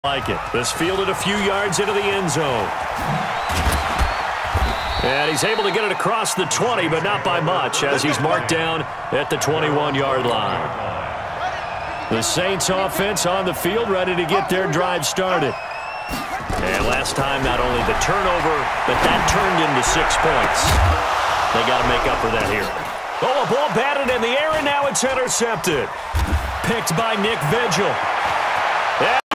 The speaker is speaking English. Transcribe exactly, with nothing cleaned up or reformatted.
Like it. This fielded a few yards into the end zone. And he's able to get it across the twenty, but not by much, as he's marked down at the twenty-one-yard line. The Saints offense on the field, ready to get their drive started. And last time, not only the turnover, but that turned into six points. They got to make up for that here. Oh, a ball batted in the air, and now it's intercepted. Picked by Nick Vigil.